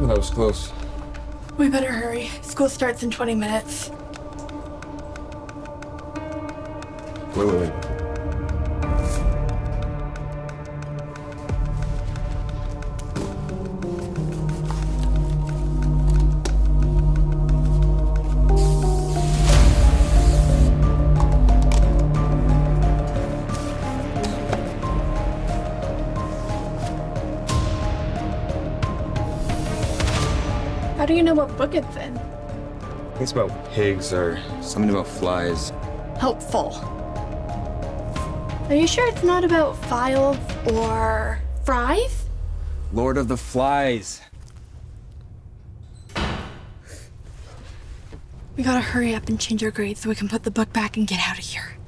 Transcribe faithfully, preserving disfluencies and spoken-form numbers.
Well, that was close. We better hurry. School starts in twenty minutes. Wait, wait, wait. How do you know what book it's in? I think it's about pigs or something about flies. Helpful. Are you sure it's not about files or fries? Lord of the Flies. We gotta hurry up and change our grades so we can put the book back and get out of here.